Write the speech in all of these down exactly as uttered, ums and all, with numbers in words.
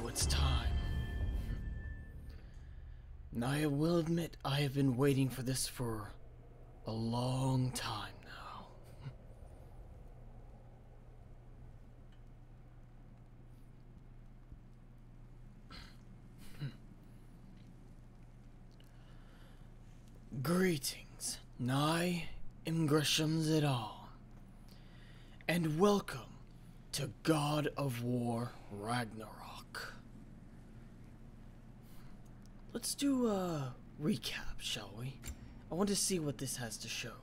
So it's time. I will admit I have been waiting for this for a long time now. Greetings, I am Gresham et al. And welcome to God of War Ragnarok. Let's do a recap, shall we? I want to see what this has to show.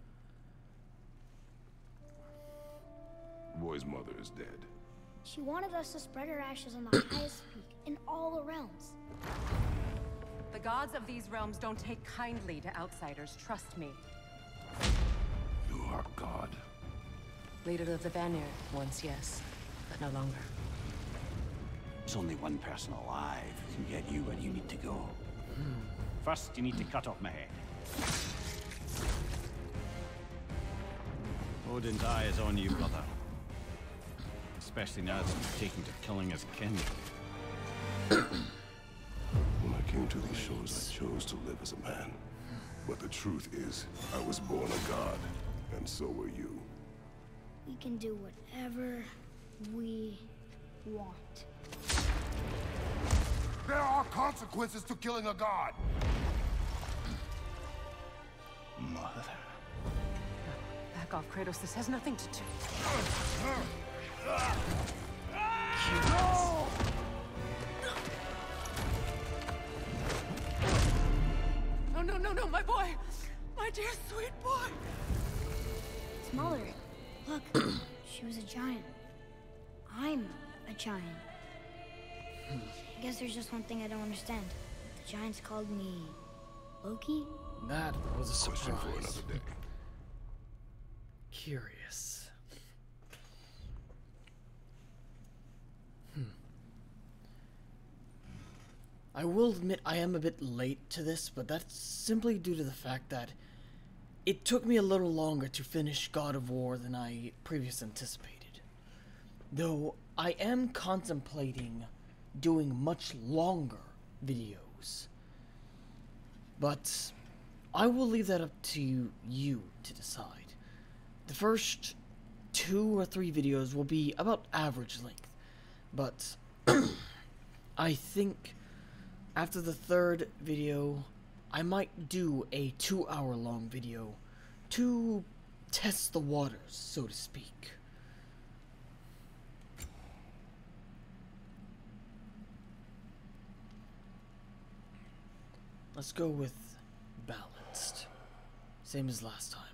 Boy's mother is dead. She wanted us to spread her ashes on the highest peak in all the realms. The gods of these realms don't take kindly to outsiders, trust me. You are God. Leader of the Vanir, once yes, but no longer. There's only one person alive who can get you where you need to go. First, you need to cut off my head. Odin's eye is on you, brother. Especially now that you've taken to killing his kin. When I came to these shores, I chose to live as a man. But the truth is, I was born a god, and so were you. We can do whatever we want. There are consequences to killing a god! Mother. Back off, Kratos. This has nothing to do. No, no, no, no, my boy! My dear sweet boy! It's mother. Look, she was a giant. I'm a giant. I guess there's just one thing I don't understand. The giants called me Loki? That was a Question for surprise. another day. Curious. Hmm. I will admit I am a bit late to this, but that's simply due to the fact that it took me a little longer to finish God of War than I previously anticipated. Though I am contemplating doing much longer videos. But I will leave that up to you to decide. The first two or three videos will be about average length. But I think after the third video, I might do a two hour long video to test the waters, so to speak. Let's go with balanced. Same as last time.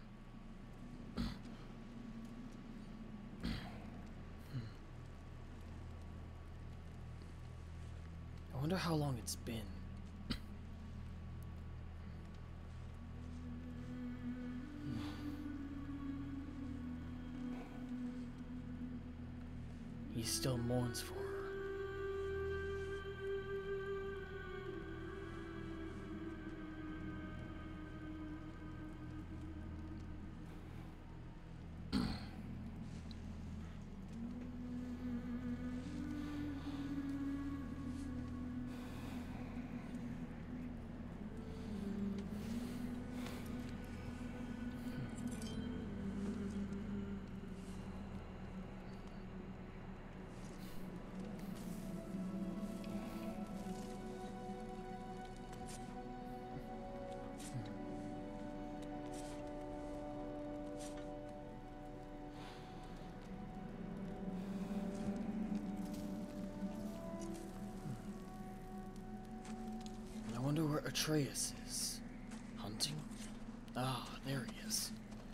I wonder how long it's been. He still mourns for her. I wonder where Atreus is. Hunting? Ah, there he is.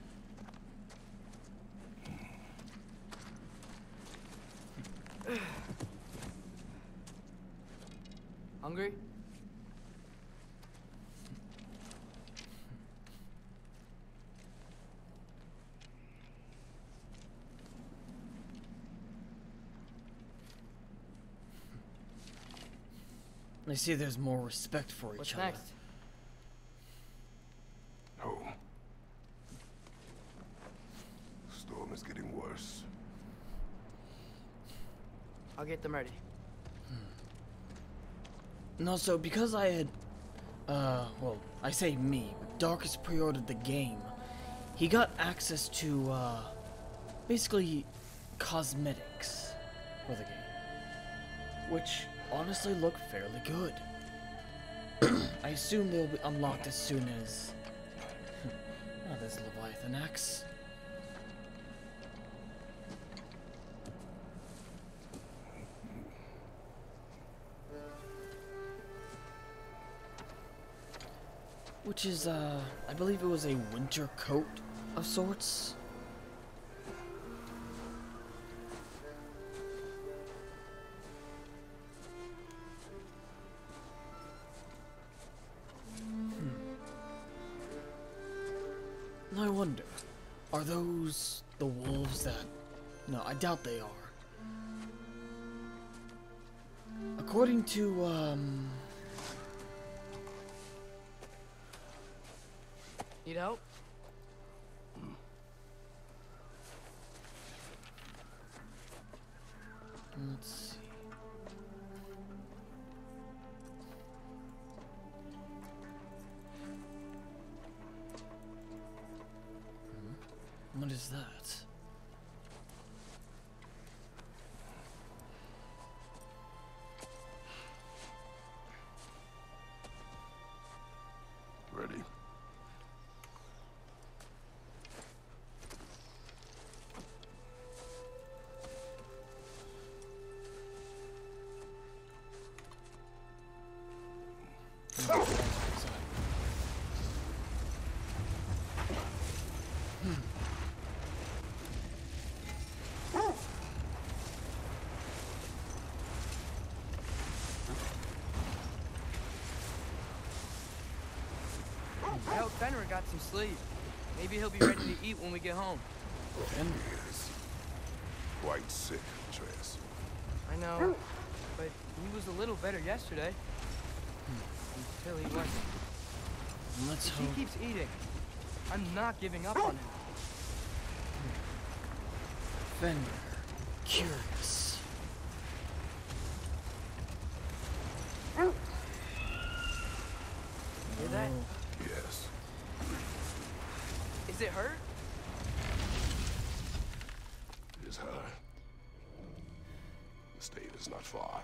Hungry? I see there's more respect for each What's other. next? Home. Storm is getting worse. I'll get them ready. No, so because I had, uh, well, I say me, Darkus pre-ordered the game, he got access to, uh, basically cosmetics for the game, which honestly look fairly good. I assume they'll be unlocked as soon as, oh, there's Leviathan Axe. Which is, uh, I believe it was a winter coat of sorts. Hmm. Now I wonder, are those the wolves that... No, I doubt they are. According to, um... Need help? Let's see. Hmm. What is that? Ready? I hope Fenrir got some sleep. Maybe he'll be ready to eat when we get home. Fenrir is quite sick, Atreus. I know, but he was a little better yesterday. Until he wasn't. Let's If hope. he keeps eating, I'm not giving up on him. Fenrir. Curious. Hear that? Yes. Is it hurt? It is her. The state is not far.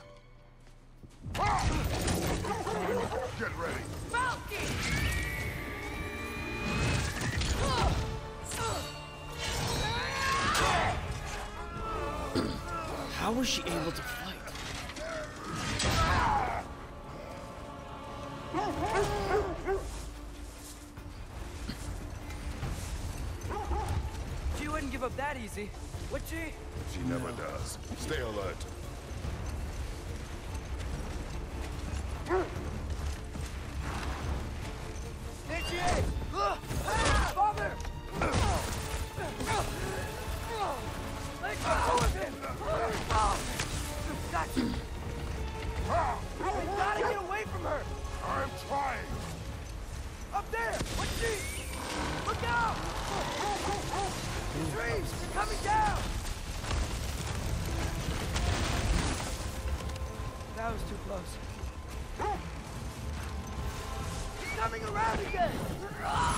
Get ready. How was she able to fight? She wouldn't give up that easy, would she? She never does. Stay alert. There she is! Father! Let go of him! Gotcha! We gotta get away from her! I'm trying. Up there! What's she? Look out! The trees! They're coming down! That was too close. He's coming around again! I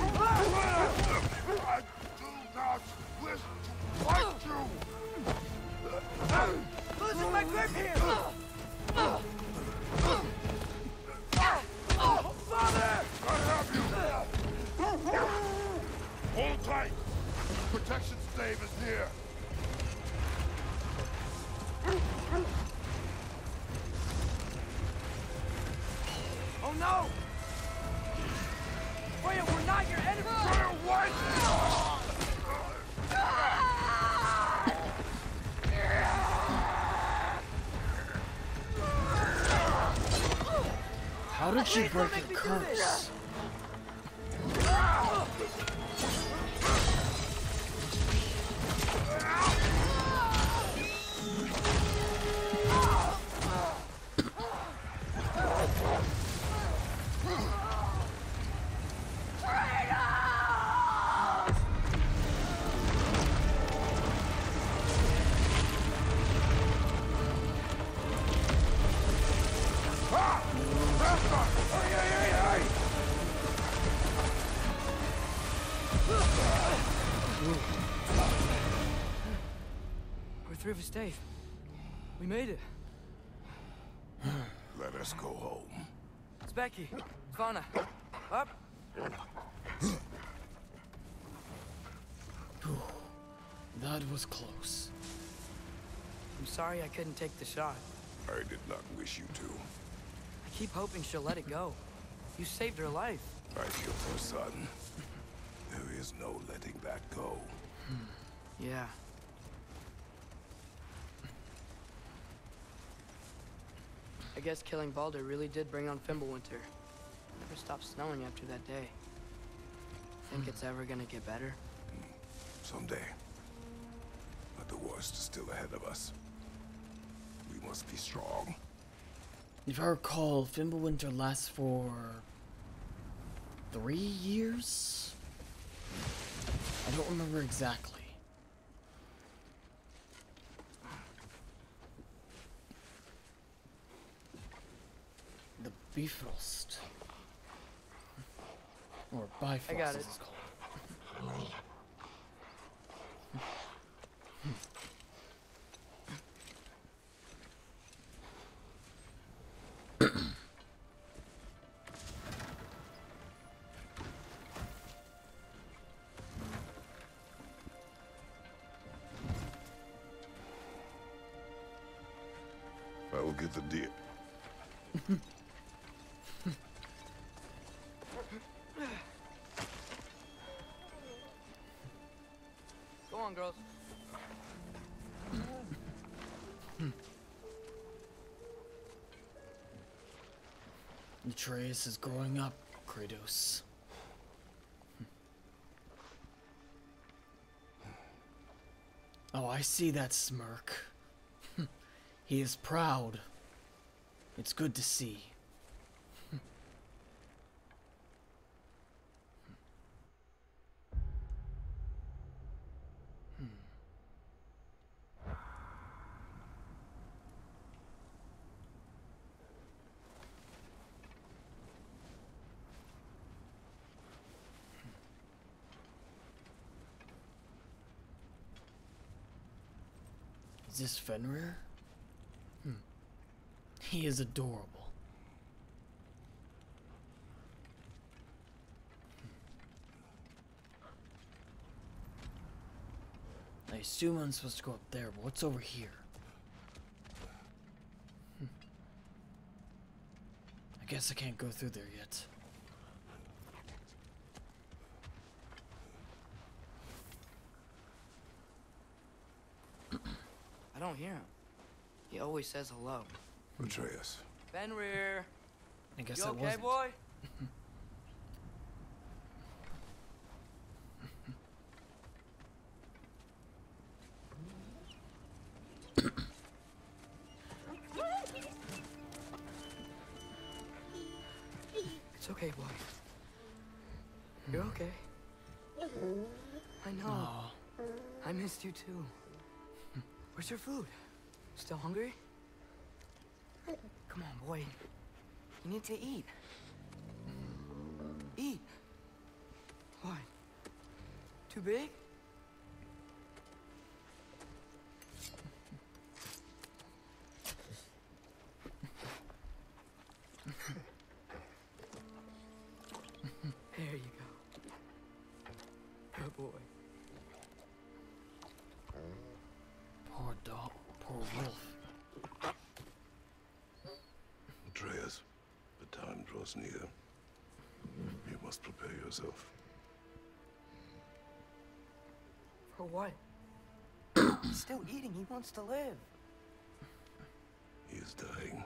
do not wish to fight you. Losing my grip here! Father! I have you. Hold tight. Protection stave is near. Oh no! Freya, we're not your enemy! Freya, what? How did she break the curse? Ah! river stave. We made it. Let us go home. It's Becky. Svana. Up. That was close. I'm sorry I couldn't take the shot. I did not wish you to. I keep hoping she'll let it go. You saved her life. I killed her son. There is no letting that go. Yeah. I guess killing Baldur really did bring on Fimbulwinter. Never stopped snowing after that day. Think it's ever gonna get better? Someday. But the worst is still ahead of us. We must be strong. If I recall, Fimbulwinter lasts for three years? I don't remember exactly. The Bifrost. Or Bifrost, I got as it. it's called. I will get the deer. Go on, girls. Atreus is growing up, Kratos. Oh, I see that smirk. He is proud. It's good to see. Is this Fenrir? Hmm. He is adorable. I assume I'm supposed to go up there, but what's over here? Hmm. I guess I can't go through there yet. I don't hear him. He always says hello. Atreus. Fenrir. I guess You that okay, wasn't. boy? It's okay, boy. You're okay. I know. Aw. I missed you too. Where's your food? Still hungry? Come on, boy. You need to eat. Eat. Why? Too big? There you go. Good boy. Poor dog. Poor wolf. Atreus, the time draws near. You must prepare yourself. For what? He's still eating. He wants to live. He is dying.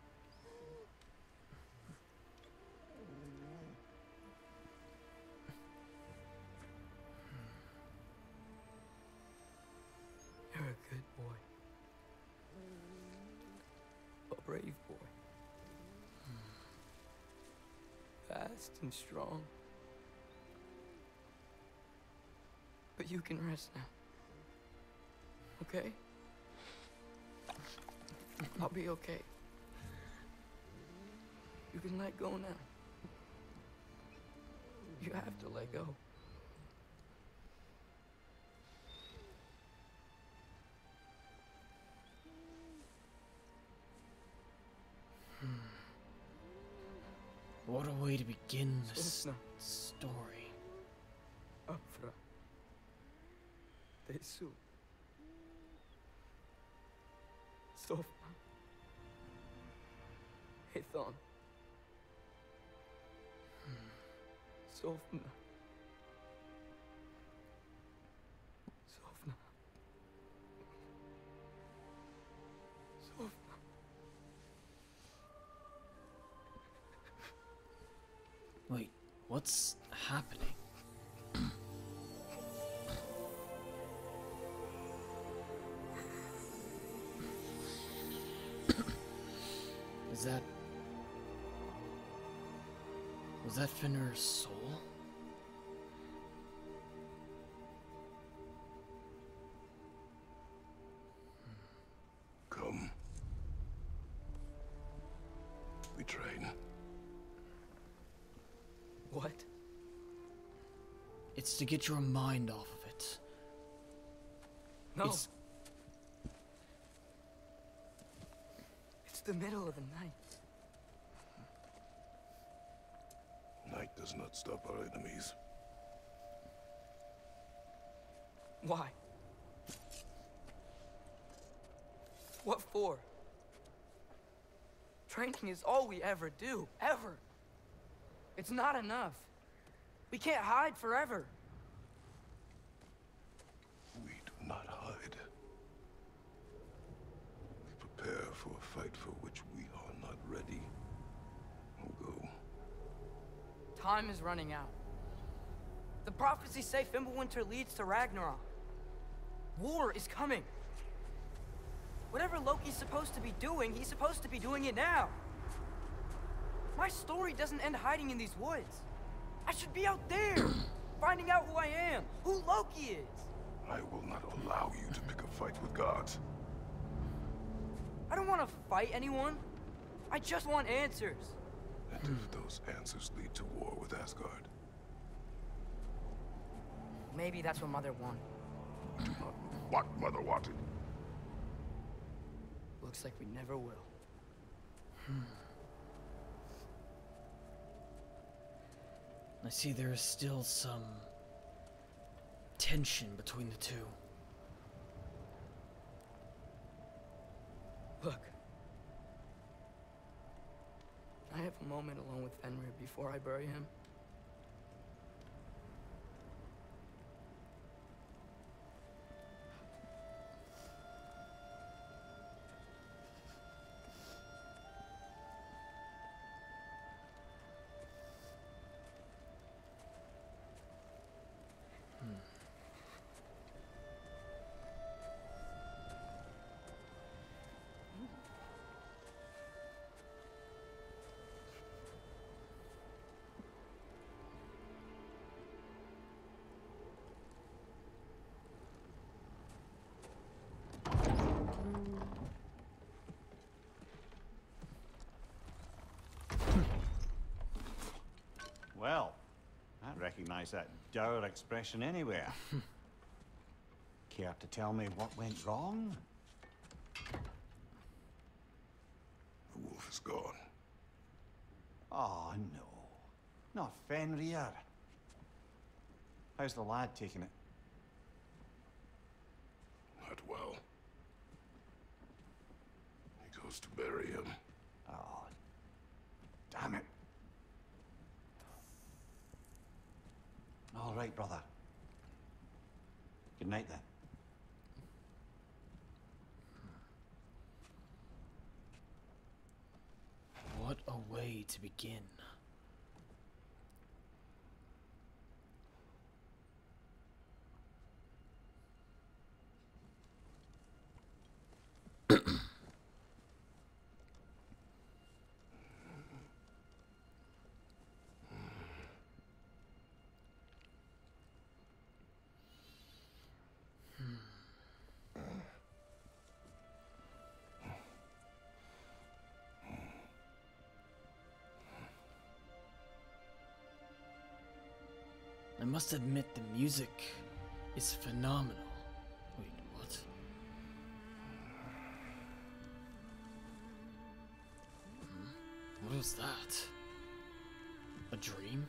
You're a good boy. A brave boy. Fast and strong. But you can rest now. Okay? I'll be okay. You can let go now. You have to let go. What a way to begin this Sofna. story. Afra. Desu. Sofna. Hithon. Sofna. Sofna. Sofna. Wait, what's happening? Is that... Was that Fenrir's soul? Come. We train. What? It's to get your mind off of it. No. It's... It's the middle of the night. Night does not stop our enemies. Why? What for? Training is all we ever do, ever. It's not enough. We can't hide forever. We do not hide. We prepare for a fight for which we are not ready. We'll go. Time is running out. The prophecies say Fimbulwinter leads to Ragnarok. War is coming. Whatever Loki's supposed to be doing, he's supposed to be doing it now. My story doesn't end hiding in these woods. I should be out there, finding out who I am, who Loki is. I will not allow you to pick a fight with gods. I don't want to fight anyone. I just want answers. And if those answers lead to war with Asgard? Maybe that's what Mother wanted. Do not know what Mother wanted. Looks like we never will. I see there is still some tension between the two. Look. I have a moment alone with Fenrir before I bury him. Well, I recognize that dour expression anywhere. Care to tell me what went wrong? The wolf is gone. Oh, no. Not Fenrir. How's the lad taking it? Not well. He goes to bury him. Oh, damn it. All right, brother. Good night, then. What a way to begin. I must admit the music is phenomenal. Wait, what? Hmm? What was that? A dream?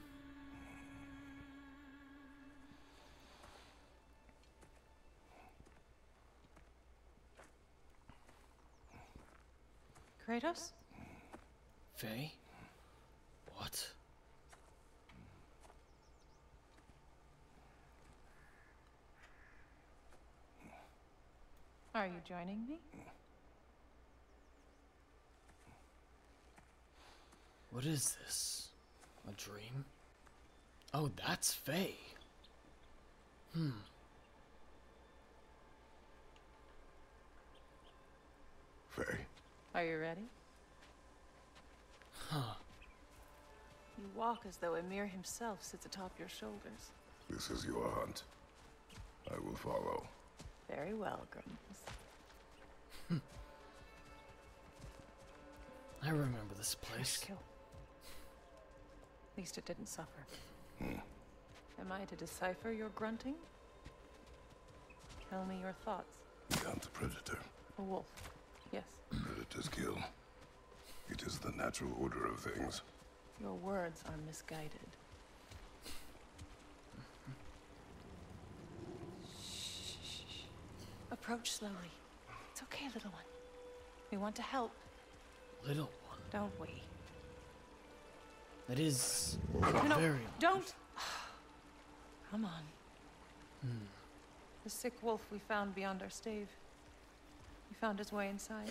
Kratos? Faye? What? Are you joining me? What is this? A dream? Oh, that's Faye. Hmm. Faye. Are you ready? Huh. You walk as though Emir himself sits atop your shoulders. This is your hunt. I will follow. Very well, Grumbles. I remember this place. Kill. At least it didn't suffer. Hmm. Am I to decipher your grunting? Tell me your thoughts. We hunt the predator. A wolf. Yes. Predators kill. It is the natural order of things. Your words are misguided. Shh. Approach slowly. It's okay, little one. We want to help. Little one? Don't we? That is No, no, very don't! Come on. Hmm. The sick wolf we found beyond our stave. He found his way inside.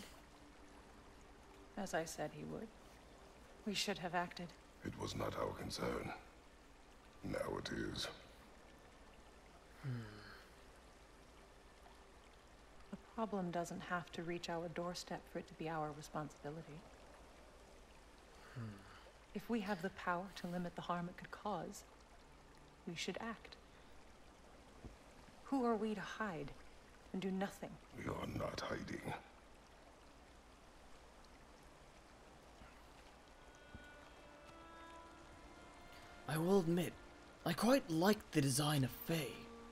As I said he would. We should have acted. It was not our concern. Now it is. Hmm. The problem doesn't have to reach our doorstep for it to be our responsibility. Hmm. If we have the power to limit the harm it could cause, we should act. Who are we to hide and do nothing? We are not hiding. I will admit, I quite like the design of Faye.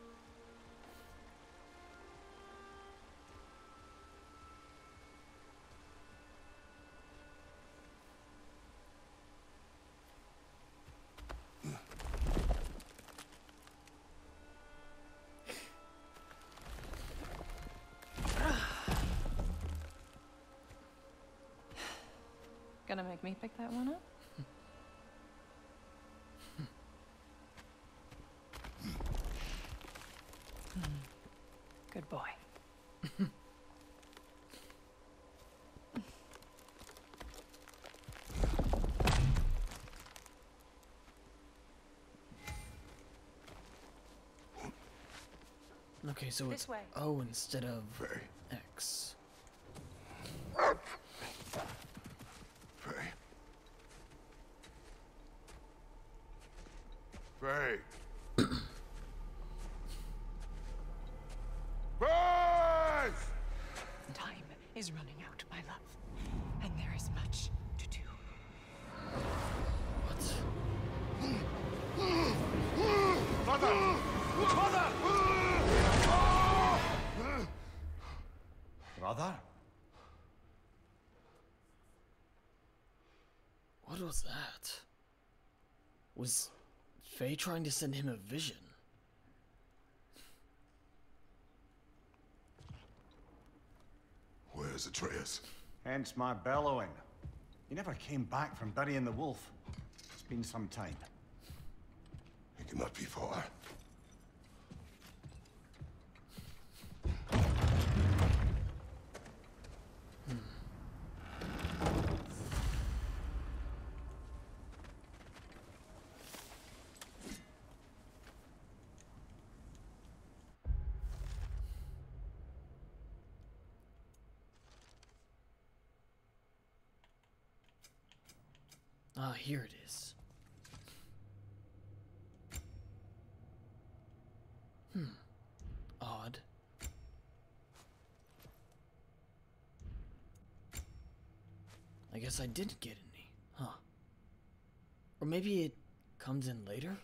Gonna make me pick that one up? Good boy. Okay, so This it's way. O instead of Faye. X. Faye. Faye. Faye! Time is running out, my love. And there is much to do. What? Mother! Mother! Brother? What was that? Was Faye trying to send him a vision? Where's Atreus? Hence my bellowing. He never came back from burying the wolf. It's been some time. He cannot be far. Ah, here it is. Hmm. Odd. I guess I didn't get any, huh? Or maybe it comes in later?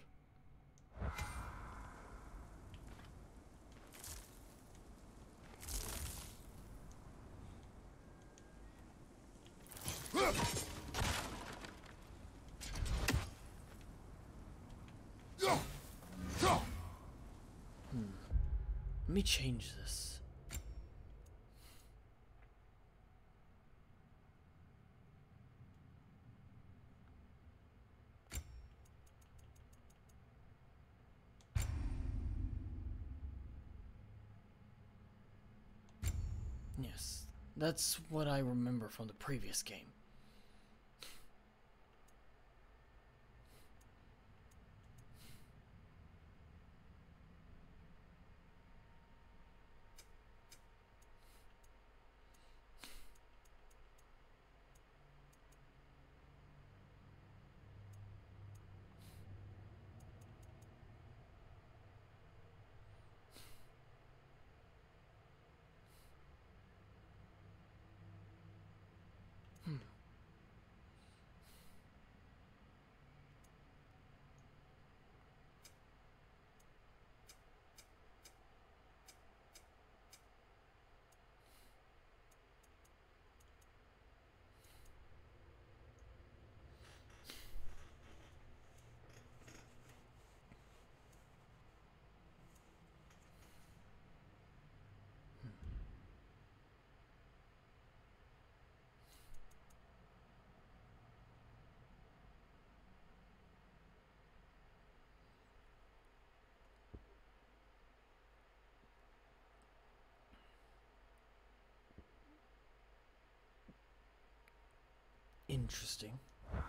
Let me change this. Yes, that's what I remember from the previous game. Interesting.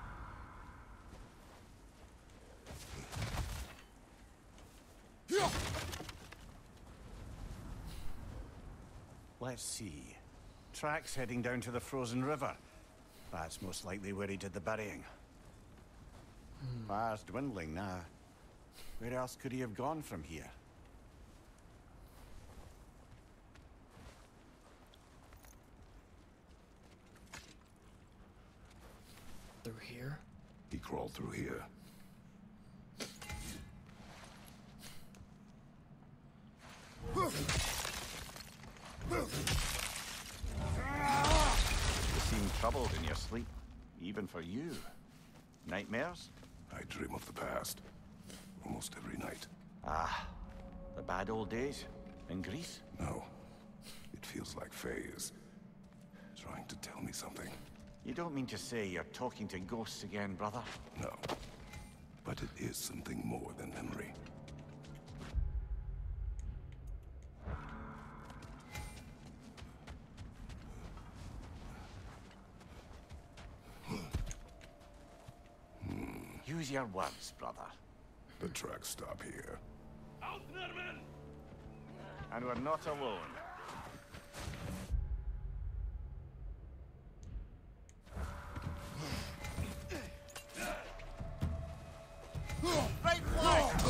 Let's see. Tracks heading down to the frozen river. That's most likely where he did the burying. Hmm. Fire's dwindling now. Where else could he have gone from here? Through here? He crawled through here. You seem troubled in your sleep, even for you. Nightmares? I dream of the past. Almost every night. Ah, the bad old days? In Greece? No. It feels like Faye is trying to tell me something. You don't mean to say you're talking to ghosts again, brother? No. But it is something more than memory. Use your words, brother. The tracks stop here. And we're not alone. Right flank!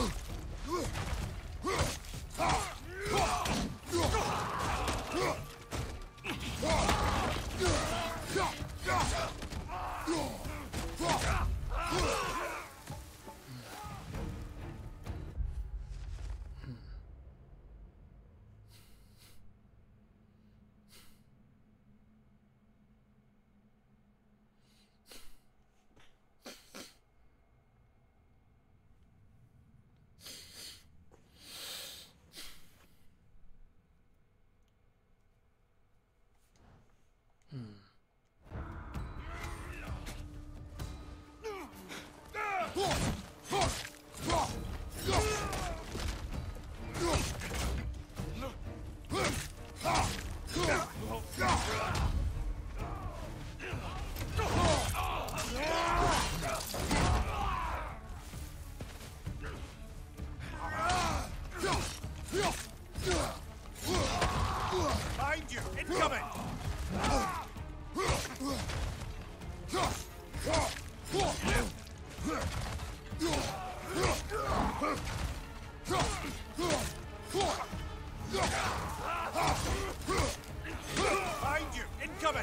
Behind you! Incoming! Behind you! Incoming!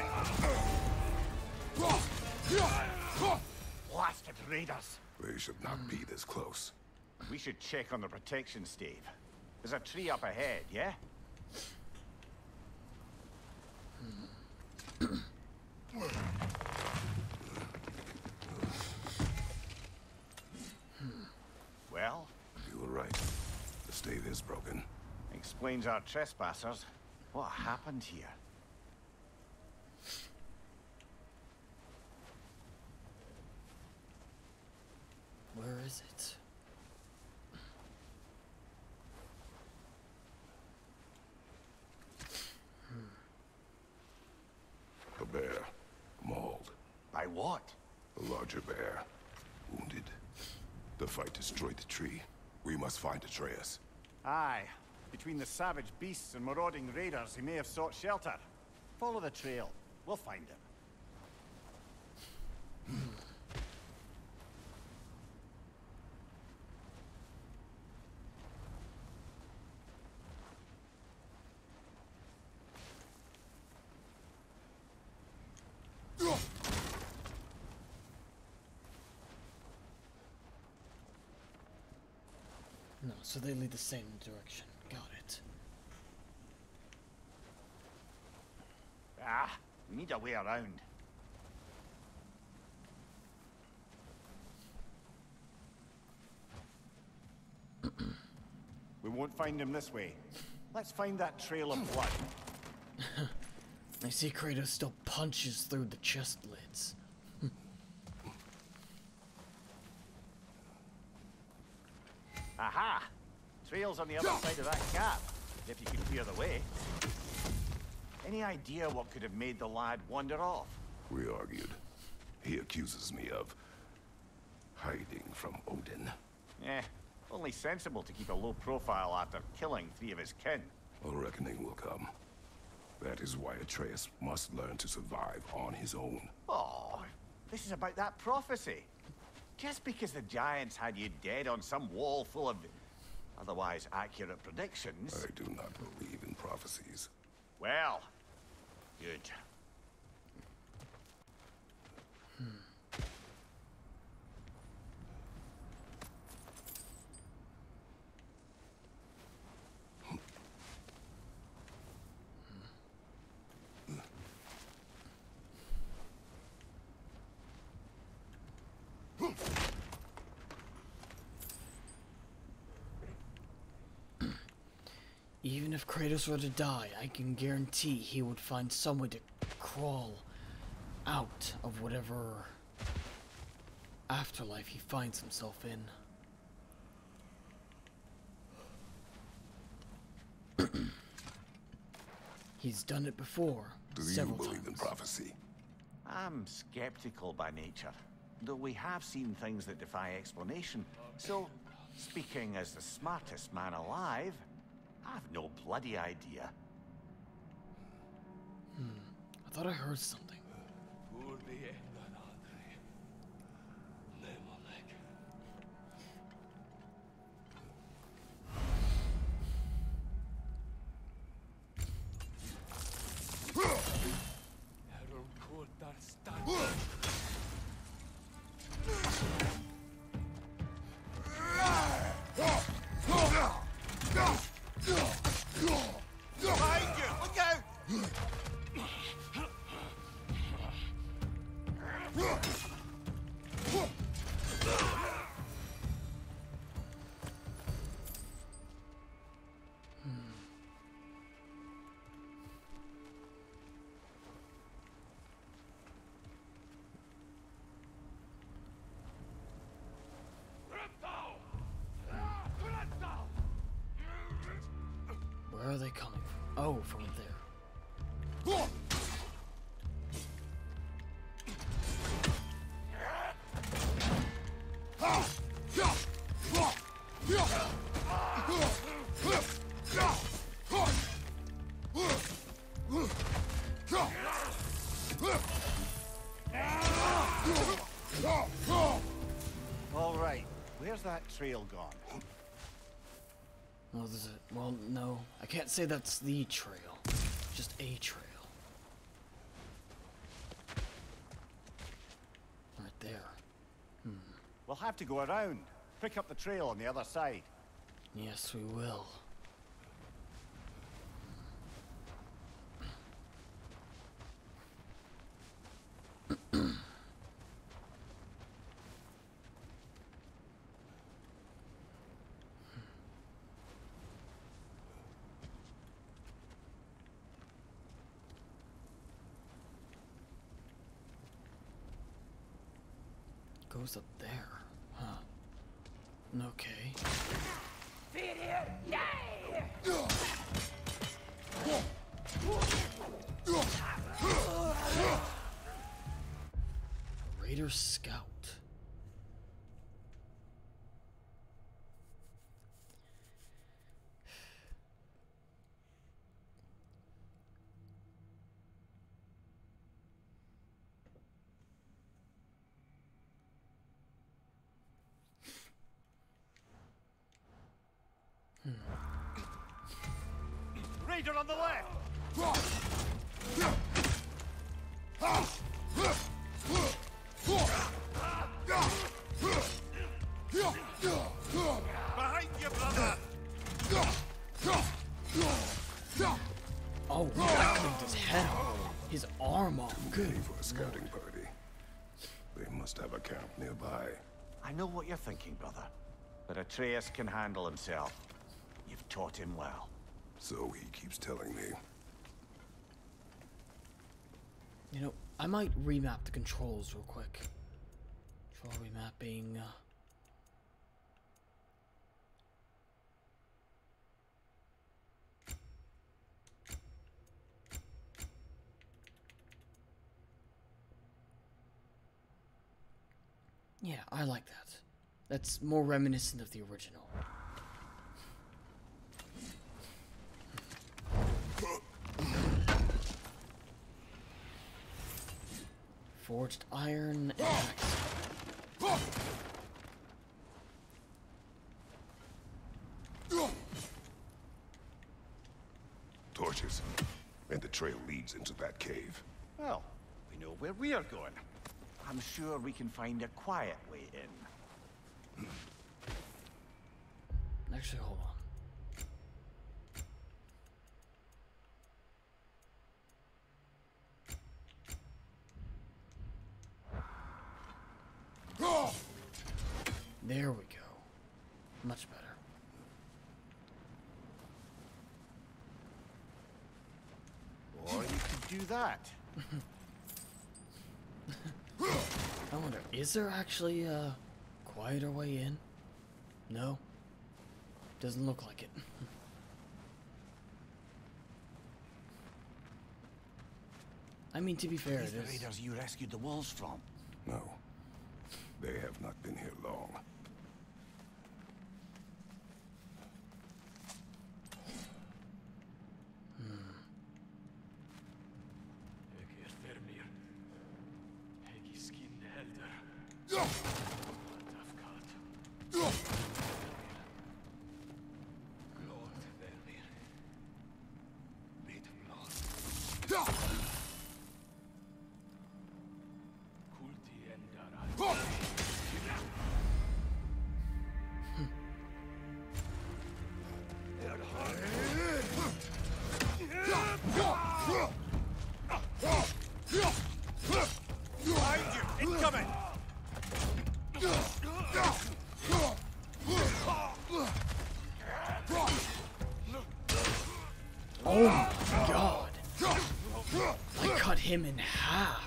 Blasted raiders! They should not be this close. We should check on the protection stave. There's a tree up ahead, yeah? Well? You were right. The stave is broken. Explains our trespassers. What happened here? Where is it? A bear. Mauled. By what? A larger bear. Wounded. The fight destroyed the tree. We must find Atreus. Aye. Between the savage beasts and marauding raiders, he may have sought shelter. Follow the trail. We'll find him. No, so they lead the same direction. Got it. Ah, we need a way around. We won't find him this way. Let's find that trail of blood. I see Kratos still punches through the chest lids. Aha! Trail's on the other side of that gap, if you can clear the way. Any idea what could have made the lad wander off? We argued. He accuses me of hiding from Odin. Eh, only sensible to keep a low profile after killing three of his kin. A reckoning will come. That is why Atreus must learn to survive on his own. Oh, this is about that prophecy. Just because the giants had you dead on some wall full of otherwise accurate predictions... I do not believe in prophecies. Well, good. Even if Kratos were to die, I can guarantee he would find some way to crawl out of whatever afterlife he finds himself in. He's done it before, Do you several believe in times. prophecy? I'm skeptical by nature, though we have seen things that defy explanation. So, speaking as the smartest man alive, I've no bloody idea. Hmm. I thought I heard something. Where are they coming from? Oh, from there. All right, where's that trail gone? Well, there's a, well, no. I can't say that's the trail. Just a trail. Right there. Hmm. We'll have to go around. Pick up the trail on the other side. Yes, we will. goes up there. Huh. Okay. Raider Scout. Raider on the left! Behind you, brother! Oh, that cleaned his head off. His arm off. Good for a scouting party. They must have a camp nearby. I know what you're thinking, brother. But Atreus can handle himself. You've taught him well. So he keeps telling me. You know, I might remap the controls real quick. Control remapping. Uh... Yeah, I like that. That's more reminiscent of the original. Forged iron axe. Torches. And the trail leads into that cave. Well, we know where we are going. I'm sure we can find a quiet way in. Actually, hold on. There we go. Much better. Or you could do that. I wonder, is there actually a quieter way in? No? Doesn't look like it. I mean, to be fair, These it the is. raiders you rescued the wolves from. No. They have not been here long. Oh my god! I cut him in half!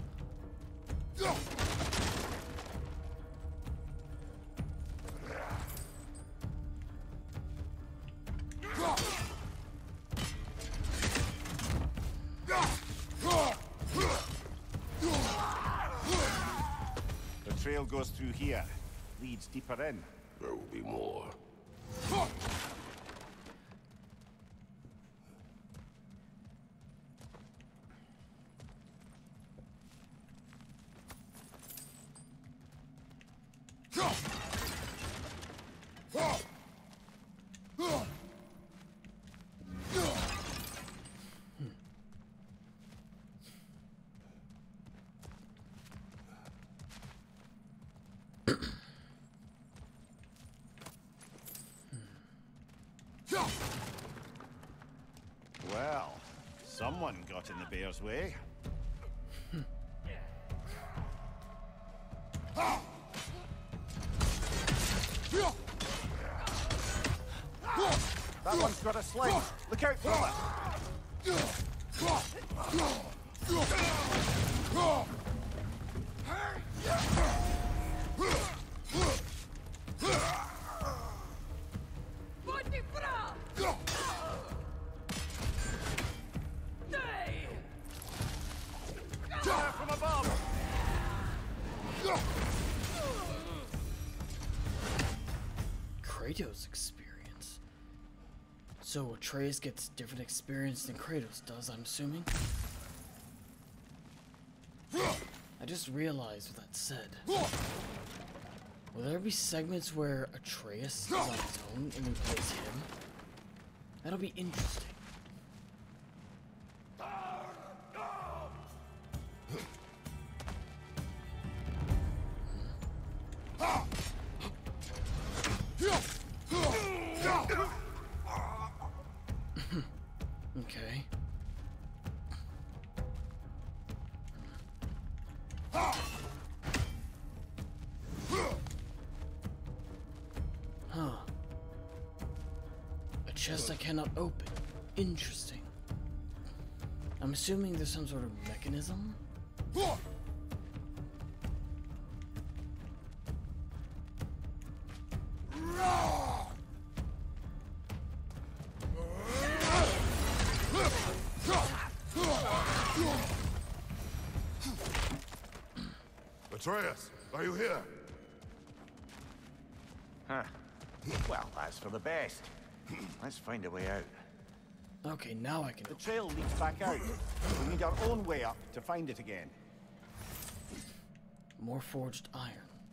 The trail goes through here. Leads deeper in. There will be more. Well, someone got in the bear's way. That one's got a sling. Look out for it. Kratos' experience. So Atreus gets different experience than Kratos does, I'm assuming? I just realized what that said. Will there be segments where Atreus is on his own and we plays him? That'll be interesting. Okay. Huh. A chest I cannot open. Interesting. I'm assuming there's some sort of mechanism? Atreus, are you here? Huh. Well, that's for the best. Let's find a way out. Okay, now I can. The trail leads back out. We need our own way up to find it again. More forged iron.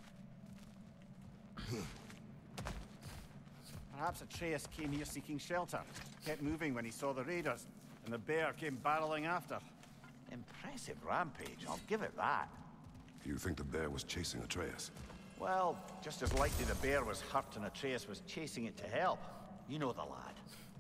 Perhaps Atreus came here seeking shelter. Kept moving when he saw the raiders, and the bear came barreling after. Impressive rampage, I'll give it that. Do you think the bear was chasing Atreus? Well, just as likely the bear was hurt and Atreus was chasing it to help. You know the lad.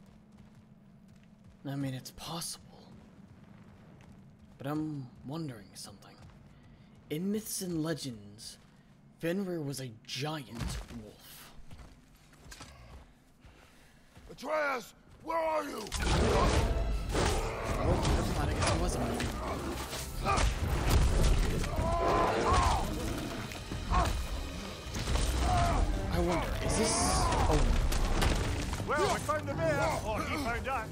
I mean, it's possible. But I'm wondering something. In myths and legends, Fenrir was a giant wolf. Atreus, where are you? Oh, never mind, I guess it wasn't me. I wonder, is this... Oh. Well, we found the bear! Or he found us!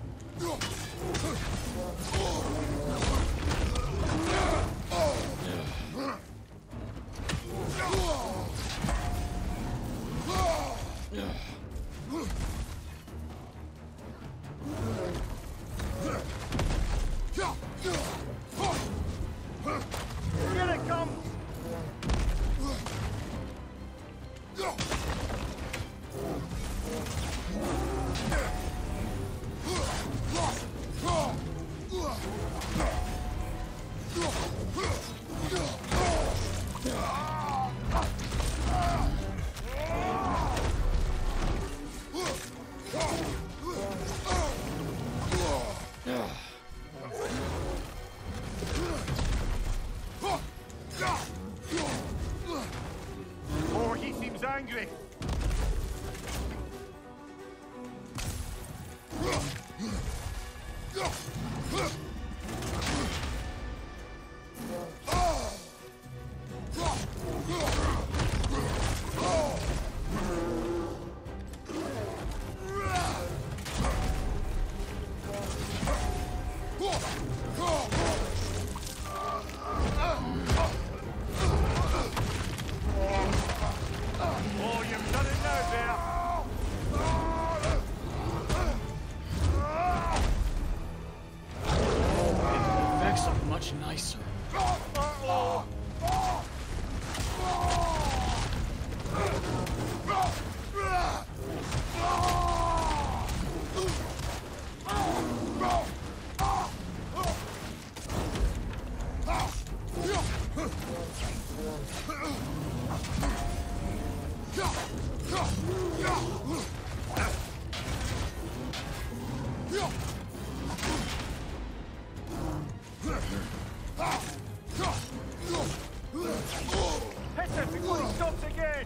Here it comes! Oh, he seems angry. Oh, you've done it now, bear. The effects are much nicer. Hit it before he stops again!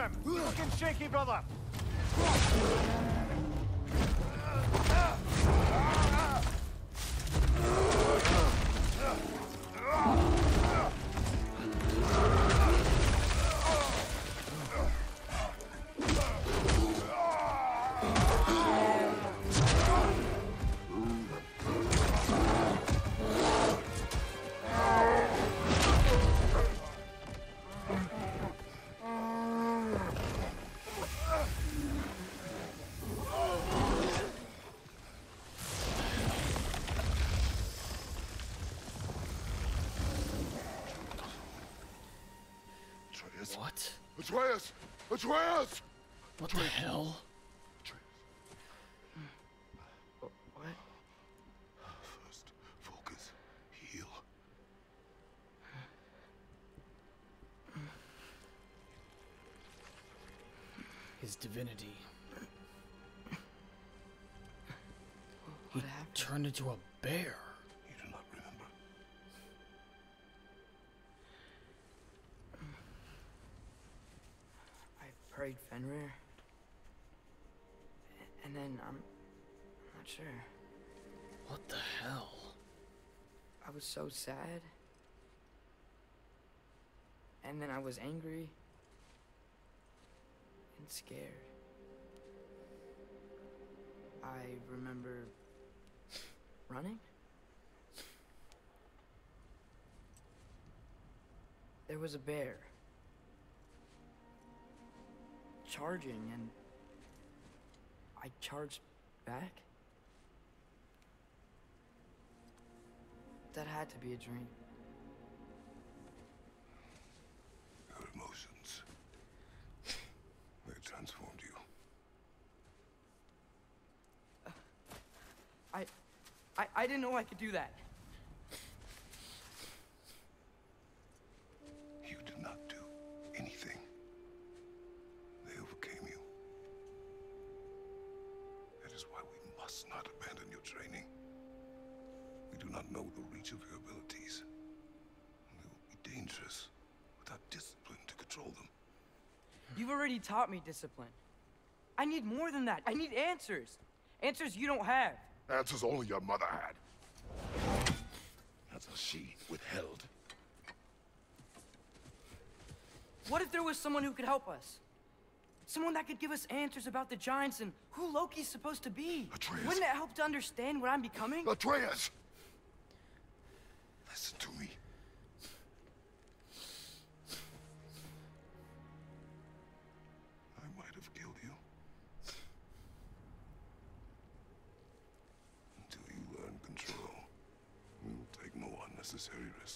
him! Looking shaky, brother! What? Atreus! Atreus! What the hell? What? First, focus. Heal. His divinity. What He happened? turned into a bear. You do not remember. I prayed Fenrir. And then I'm, I'm not sure. What the hell? I was so sad. And then I was angry. And scared. I remember running. There was a bear. Charging, and I charged back. That had to be a dream. Your emotions. They transformed you. I, I, I didn't know I could do that. You did not do anything. They overcame you. That is why we must not abandon your training. We do not know the reach of your abilities. They will be dangerous without discipline to control them. You've already taught me discipline. I need more than that. I need answers. Answers you don't have. Answers only your mother had. Answers she withheld. What if there was someone who could help us? Someone that could give us answers about the giants and who Loki's supposed to be. Atreus. Wouldn't it help to understand what I'm becoming? Atreus! Listen to me. I might have killed you. Until you learn control, we will take no unnecessary risks.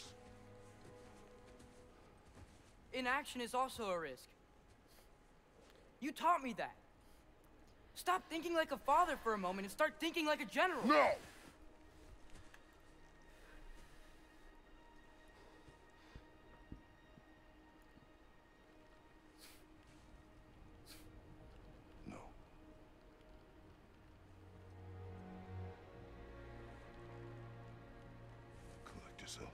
Inaction is also a risk. You taught me that. Stop thinking like a father for a moment and start thinking like a general. No! No. Collect yourself.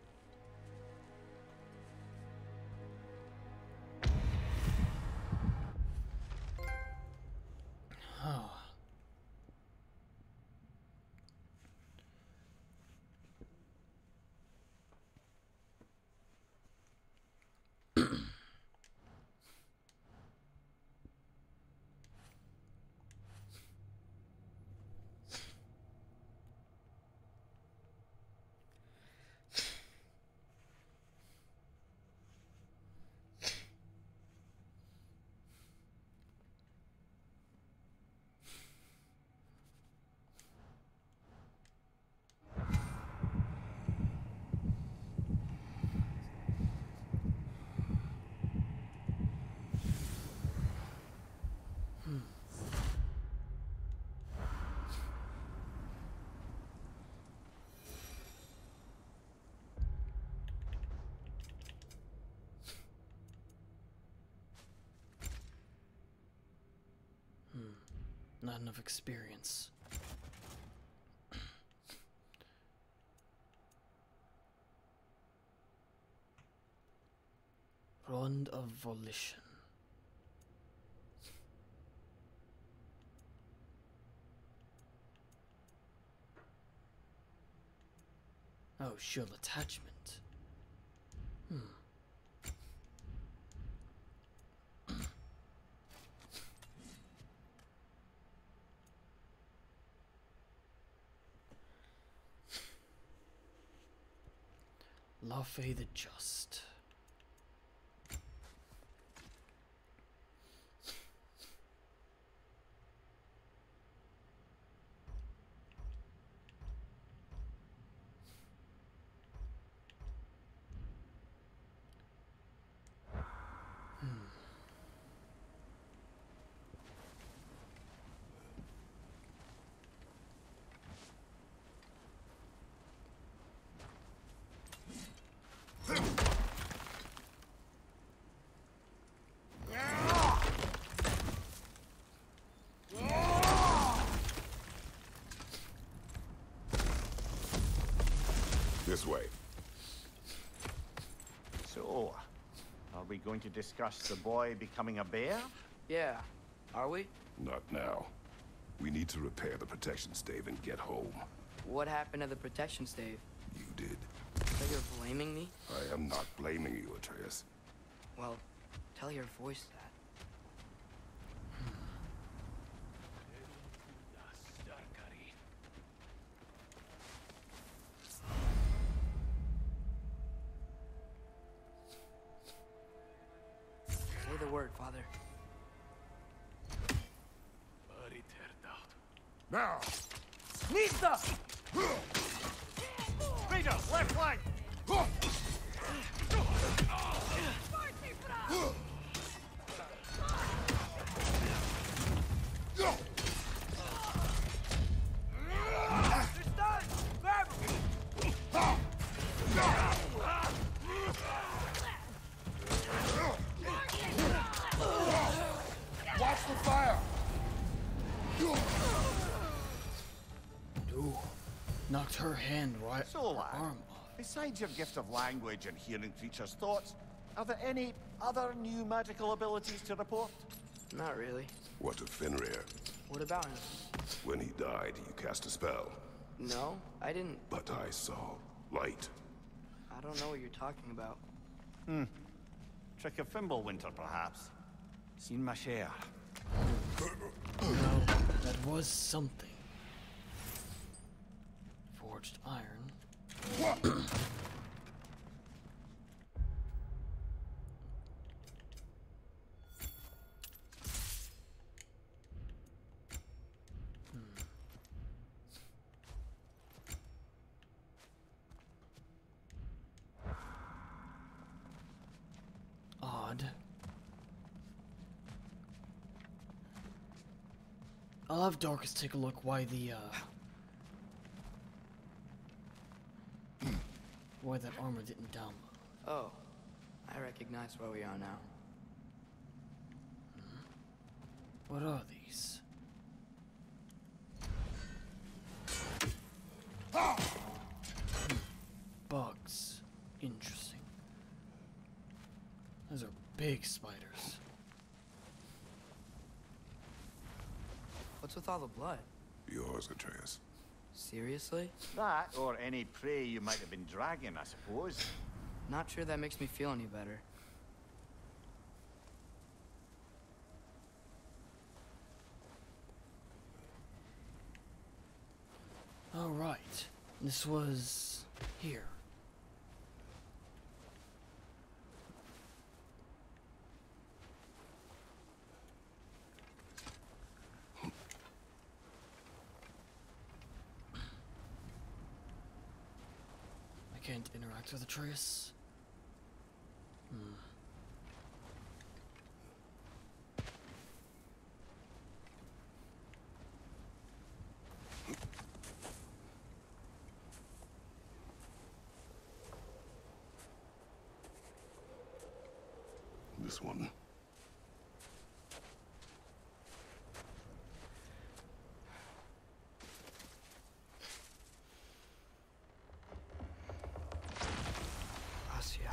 Oh. Not enough experience. Bond of Volition. Oh, shield attachment. Hmm. Lafe the Just. This way. So, are we going to discuss the boy becoming a bear? Yeah, are we? Not now. We need to repair the protection stave and get home. What happened to the protection stave? You did. So you're blaming me? I am not blaming you, Atreus. Well, tell your voice that. Say the word, Father. Now! Nista! Raider, left flank! Watch the fire! Ooh. Knocked her hand right So, her lad, arm off. besides your gift of language and hearing creatures' thoughts, are there any other new magical abilities to report? Not really. What of Fenrir? What about him? When he died, you cast a spell. No, I didn't. But I saw light. I don't know what you're talking about. Trick of Fimbulwinter, perhaps? Seen my share. No, that was something. Forged iron. Odd. I'll have Dorcas take a look why the, uh... why that armor didn't download. Oh, I recognize where we are now. What are these? Hmm. Bugs. Interesting. Those are big spiders. What's with all the blood? Yours, Atreus. Seriously? That, or any prey you might have been dragging, I suppose. Not sure that makes me feel any better. All right. This was here. I can't interact with Atreus. Hmm. This one. Asya.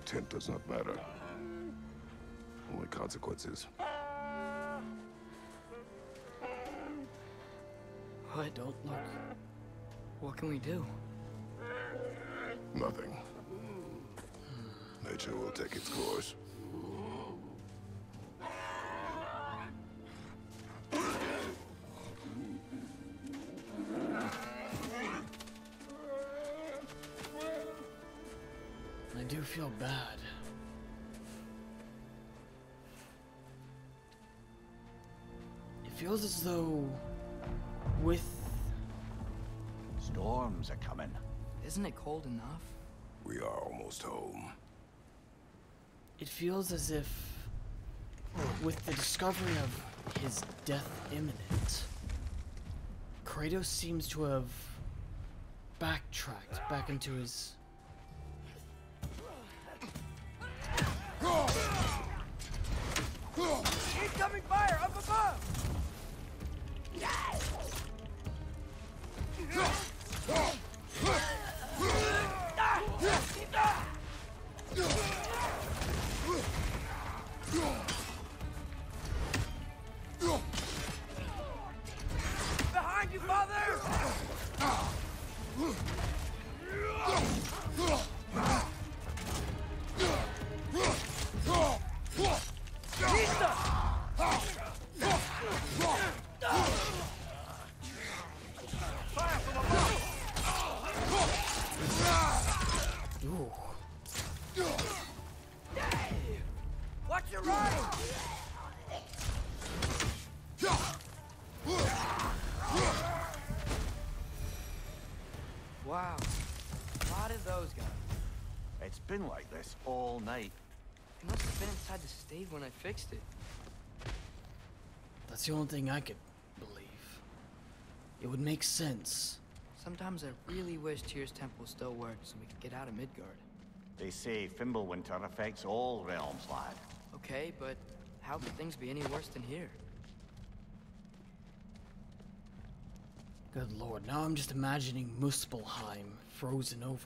intent does not matter. Only consequences. What? Don't look. What can we do? Nothing. Nature will take its course. I do feel bad. It feels as though with Storms are coming. Isn't it cold enough? We are almost home. it feels as if with the discovery of his death imminent, Kratos seems to have backtracked back into his Incoming fire up above! Behind you, father! Ooh. Watch your right! Wow. A lot of those guys. It's been like this all night. It must have been inside the stave when I fixed it. That's the only thing I could believe. It would make sense. Sometimes I really wish Tyr's temple still worked so we could get out of Midgard. They say Fimbulwinter affects all realms, lad. Okay, but how could things be any worse than here? Good lord, now I'm just imagining Muspelheim frozen over.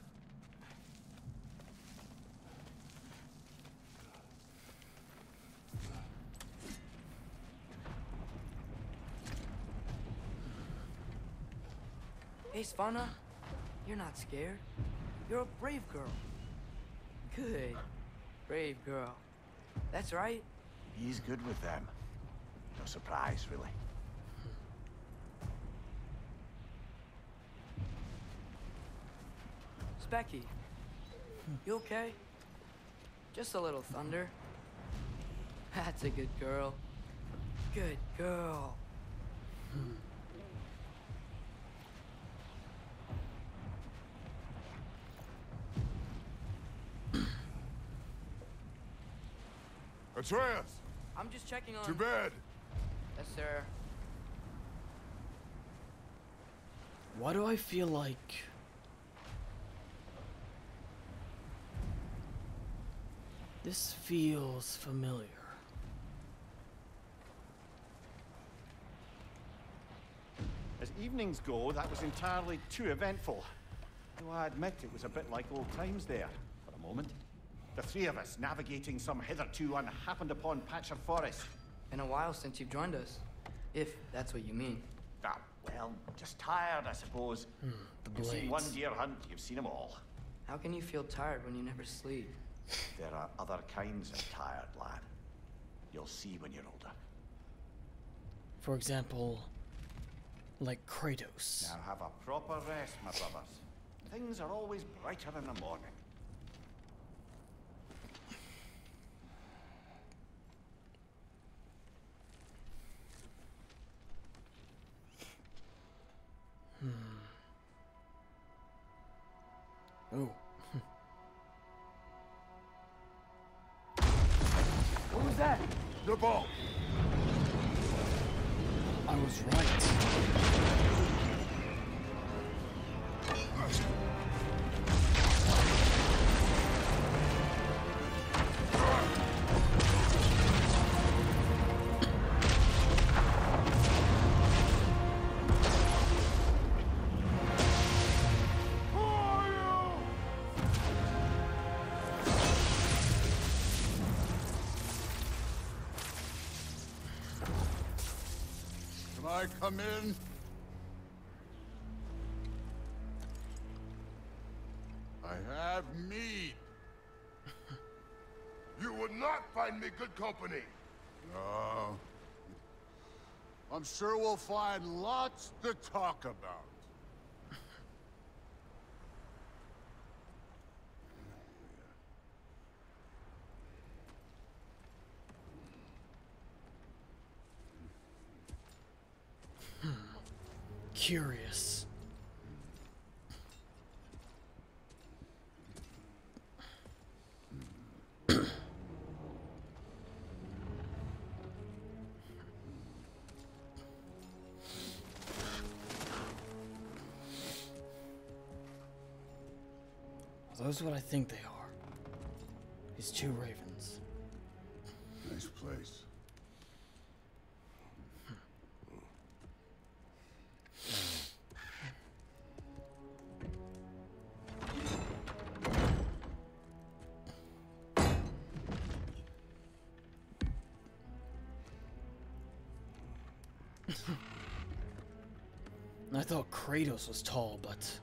Hey, Svanna, you're not scared. You're a brave girl. Good. Brave girl. That's right. He's good with them. No surprise, really. Specky, you okay? Just a little thunder. That's a good girl. Good girl. Atreus! I'm just checking on... To bed! Yes, sir. Why do I feel like... this feels familiar? As evenings go, that was entirely too eventful. Though I admit it was a bit like old times there, for a moment. The three of us navigating some hitherto unhappened upon patch of forest. Been a while since you've joined us. If that's what you mean. Ah, well, just tired, I suppose. Hmm, the You've seen one blades. deer hunt, you've seen them all. How can you feel tired when you never sleep? There are other kinds of tired, lad. You'll see when you're older. For example, like Kratos. Now have a proper rest, my brothers. Things are always brighter in the morning. Oh. What was that? The ball! I was right. Who are you? I come in? I have mead. You would not find me good company. No. I'm sure we'll find lots to talk about. Curious. Are those what I think they are? These two ravens. Nice place. I thought Kratos was tall, but...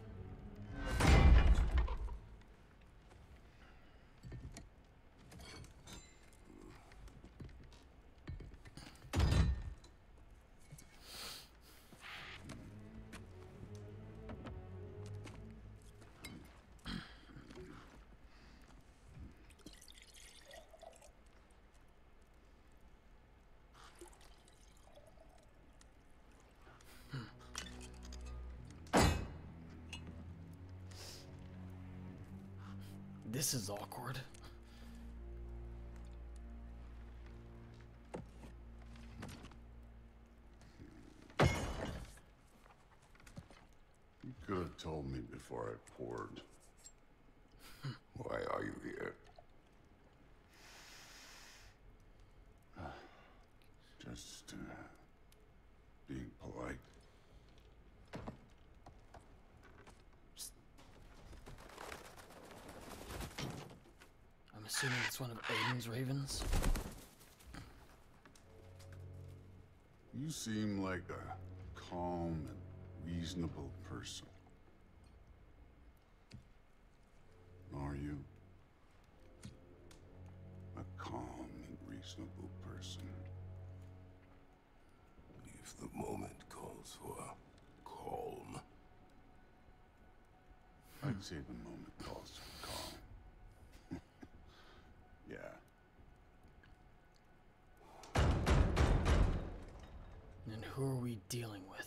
This is awkward. You could have told me before I poured. Why are you here? Just, uh, being polite. I'm assuming it's one of Odin's ravens. You seem like a calm and reasonable person. Are you? A calm and reasonable person. If the moment calls for calm. I'd say the moment calls for calm. Yeah. And who are we dealing with?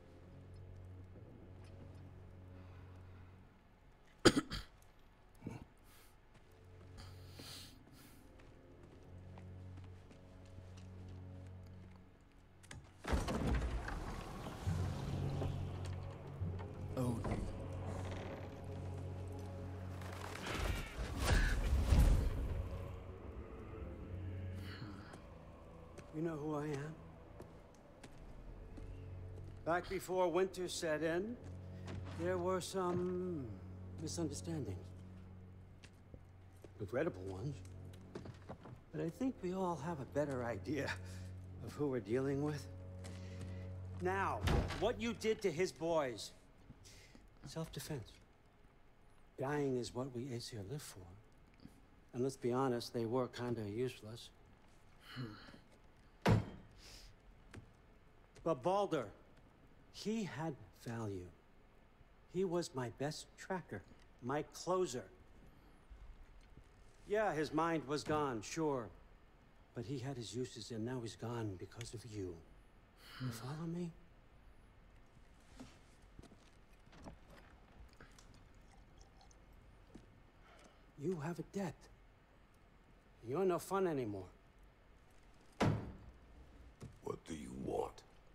Odin. You know who I am? Back before winter set in, there were some misunderstandings. Regrettable ones. But I think we all have a better idea of who we're dealing with. Now, what you did to his boys. Self-defense. Dying is what we Aesir live for. And let's be honest, they were kinda useless. But Baldur, he had value. He was my best tracker, my closer. Yeah, his mind was gone, sure. But he had his uses, and now he's gone because of you. You follow me? You have a debt. You're no fun anymore. What do you want?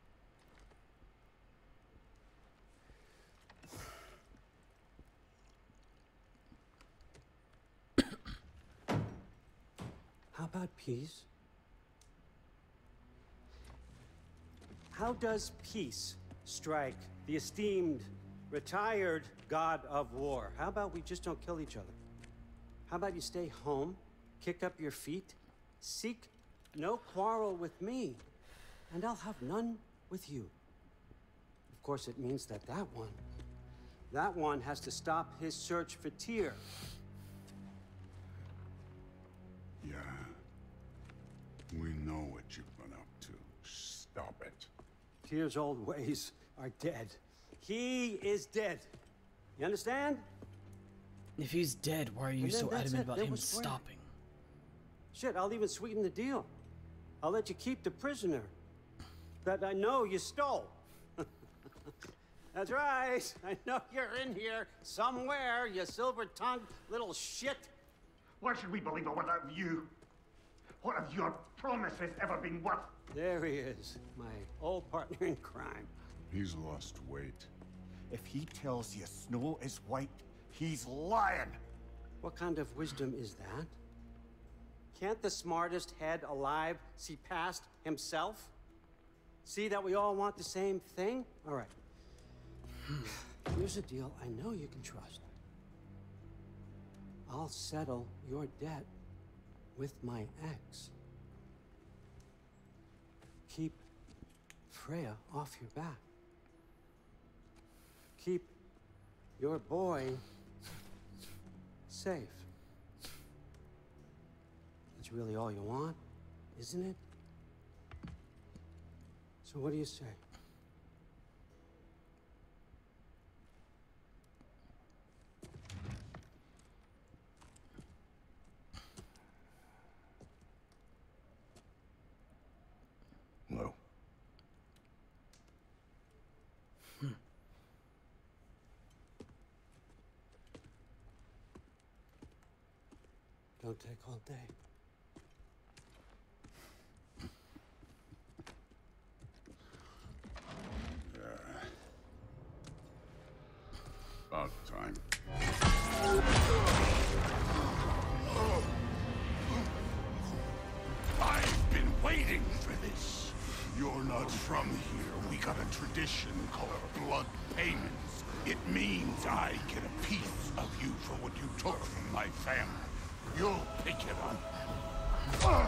How about peace? How does peace strike the esteemed, retired god of war? How about we just don't kill each other? How about you stay home, kick up your feet, seek no quarrel with me, and I'll have none with you. of course, it means that that one, that one has to stop his search for Tyr. Yeah. We know what you've been up to. Stop it. Tyr's old ways are dead. He is dead. You understand? If he's dead, why are you And then so that's adamant it. about There him was Brad. stopping? Shit, I'll even sweeten the deal. I'll let you keep the prisoner that I know you stole. That's right. I know you're in here somewhere, you silver-tongued little shit. Why should we believe a word of you? What have your promises ever been worth? There he is, my old partner in crime. He's lost weight. If he tells you snow is white, he's lying. What kind of wisdom is that? Can't the smartest head alive see past himself? See that we all want the same thing? All right. Here's a deal I know you can trust. I'll settle your debt with my ex. Keep Freya off your back. Keep your boy safe. That's really all you want, isn't it? So what do you say? No. Don't take all day. About time. I've been waiting for this. You're not from here. We got a tradition called blood payments. It means I get a piece of you for what you took from my family. You'll pick it up.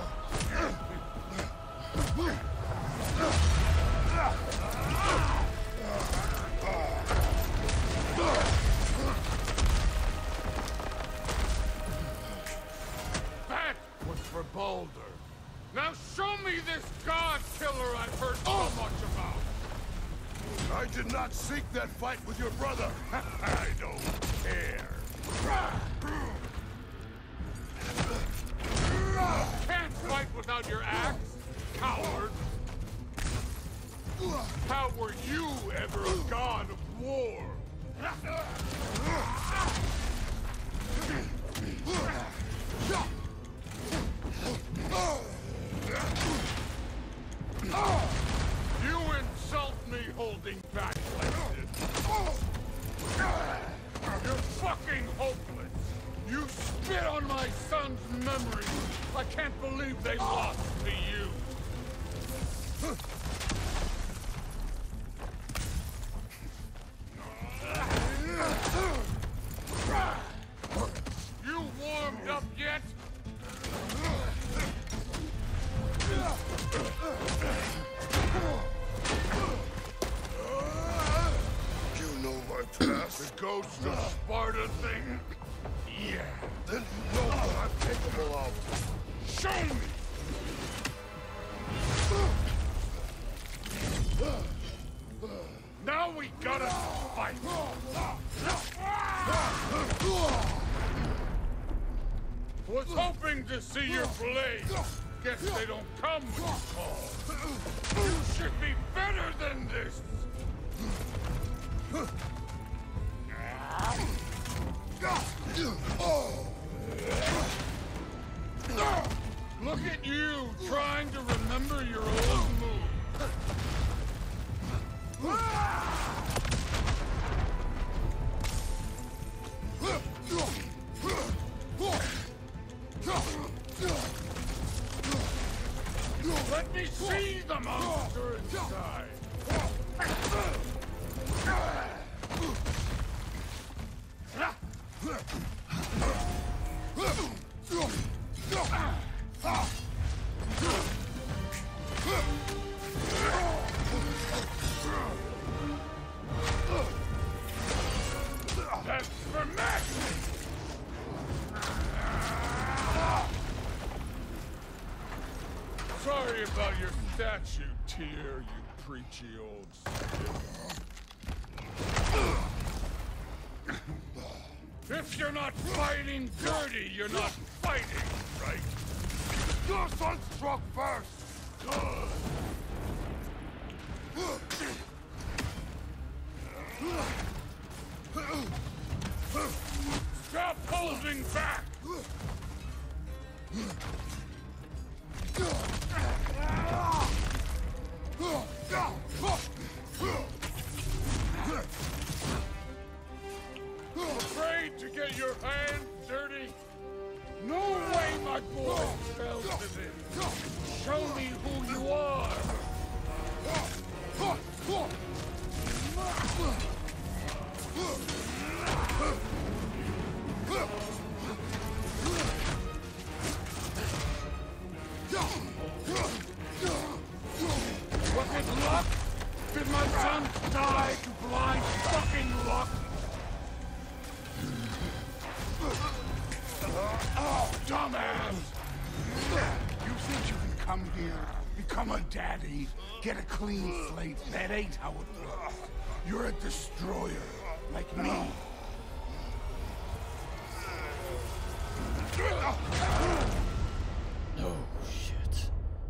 That was for Baldur. Now show me this god killer I've heard so much about. I did not seek that fight with your brother. I don't care. Can't fight without your axe, coward. How were you ever a god of war? You insult me holding back like this. You're fucking hopeless. You spit on my son's memory. I can't believe they lost to you. You warmed up yet? You know my past. The ghost of Sparta thing? Yeah. Then you know what I'm capable of. Show me! Now we gotta fight! Was hoping to see your blade. Guess they don't come when you call. You should be better than this! Look at you, trying to remember your old move. Let me see the monster inside. worry about your statue, Tyr, you preachy old stick. If you're not fighting dirty, you're not fighting, right? Your son struck first! Good! Stop holding back! Afraid to get your hands dirty? No way my boy fell to this! Show me who you are! Was it luck? Did my son die to blind fucking luck? Oh, dumbass! You think you can come here, become a daddy, get a clean slate? That ain't how it works. You're a destroyer, like me. Oh, shit.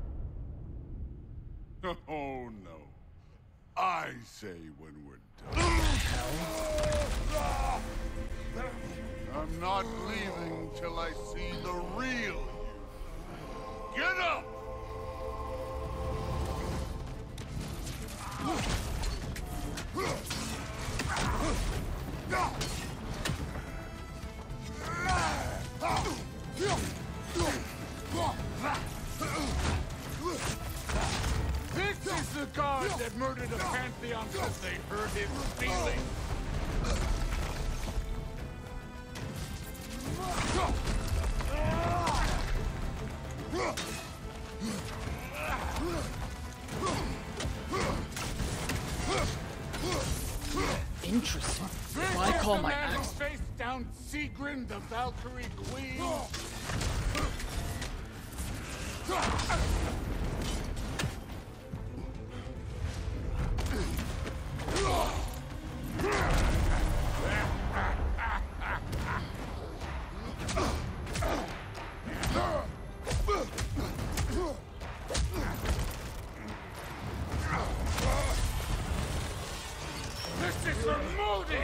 Oh, no. I say when we're done. Hell? I'm not leaving till I see the real you. Get up! This is the god that murdered a pantheon because they hurt his feelings. Interesting. If I call my axe. Face down Sigrun, the Valkyrie Queen. This is a Modi!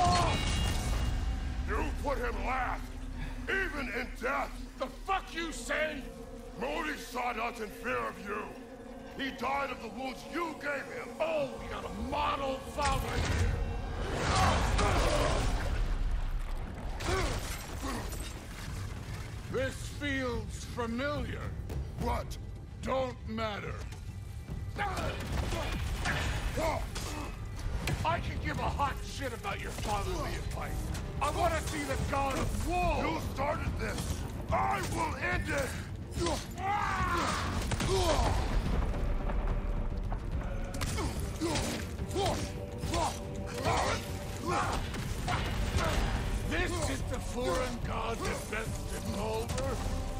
You put him last, even in death. The fuck you say? Modi sought out in fear of you. He died of the wounds you gave him. Oh, we got a model father here. This feels familiar. What? Don't matter. I can give a hot shit about your fatherly advice. I want to see the god of war. You started this. I will end it. This is the foreign god that best him over.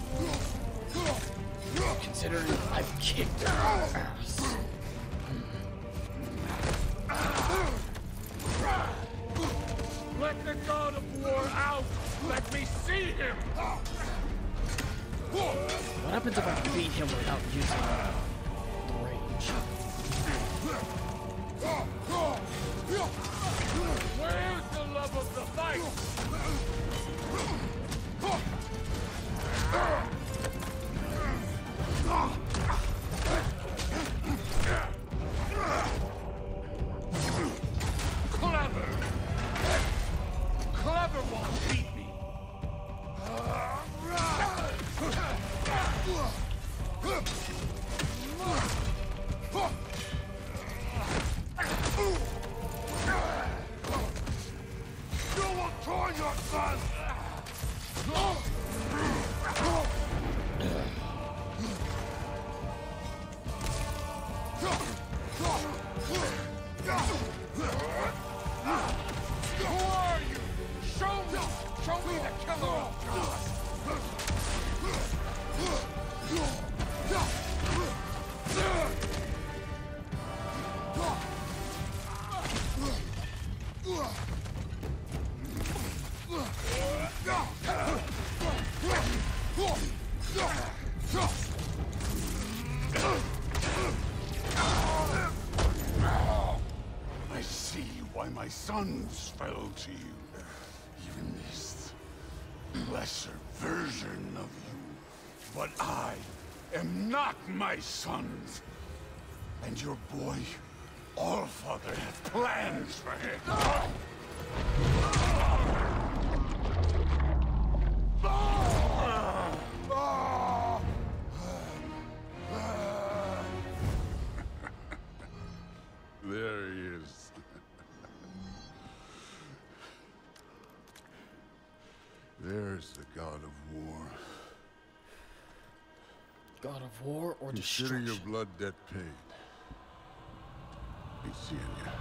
Considering I've kicked her ass. Let the god of war out! Let me see him! What happens if I beat him without using the range? Where's the love of the fight? Clever! Clever won't beat me! You will join your son! Who are you? Show me! Show me the killer of God! my sons fell to you. Even this lesser version of you. But I am not my sons. And your boy, Allfather, has plans for him. There he is. There's the god of war. God of war or Consider destruction? your blood debt paid. Be seeing you.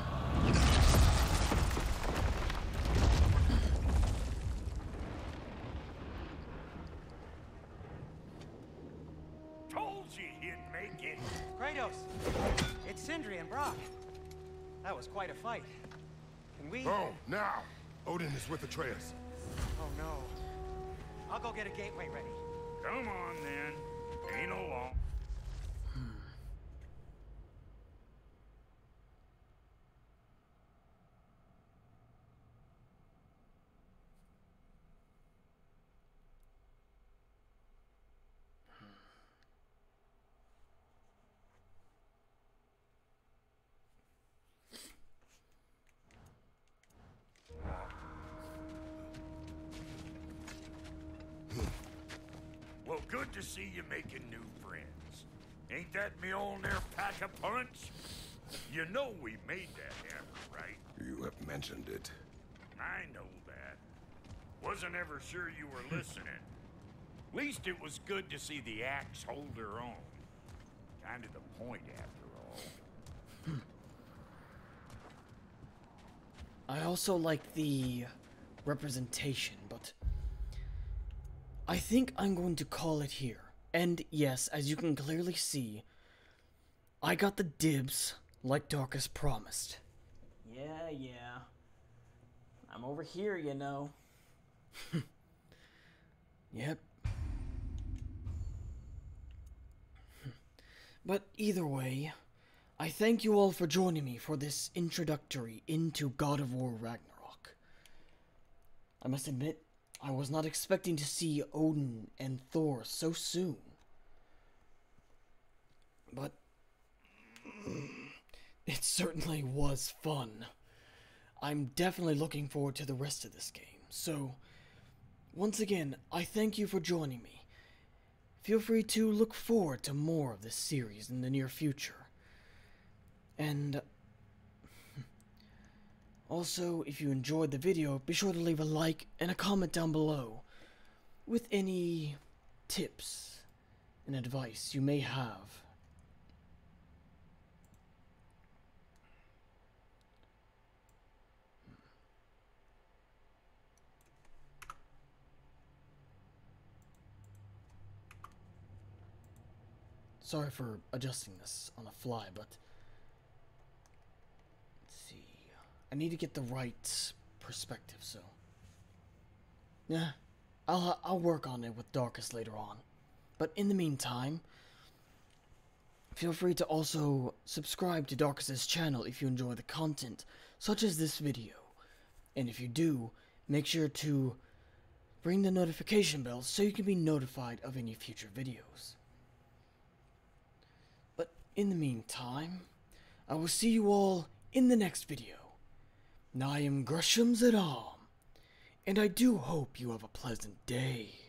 Told you he'd make it. Kratos! It's Sindri and Brock. That was quite a fight. Can we... Oh, now! Odin is with Atreus. Oh, no. I'll go get a gateway ready. Come on, then. Ain't no long. Well, good to see you making new friends. Ain't that me old there pack a punch? You know we made that hammer, right? You have mentioned it. I know that. Wasn't ever sure you were listening. Least it was good to see the axe hold her own. Kind of the point, after all. I also like the representation, but I think I'm going to call it here. And yes, as you can clearly see, I got the dibs like Darkus promised. Yeah, yeah. I'm over here, you know. Yep. But either way, I thank you all for joining me for this introductory into God of War Ragnarok. I must admit, I was not expecting to see Odin and Thor so soon. But it certainly was fun. I'm definitely looking forward to the rest of this game. So, once again, I thank you for joining me. Feel free to look forward to more of this series in the near future. And also, if you enjoyed the video, be sure to leave a like and a comment down below with any tips and advice you may have. Sorry for adjusting this on the fly, but let's see. I need to get the right perspective, so yeah, I'll I'll work on it with Darkus later on. But in the meantime, feel free to also subscribe to Darkus's channel if you enjoy the content, such as this video. And if you do, make sure to ring the notification bell so you can be notified of any future videos. But in the meantime, I will see you all in the next video. Now I am Gresham's at all, and I do hope you have a pleasant day.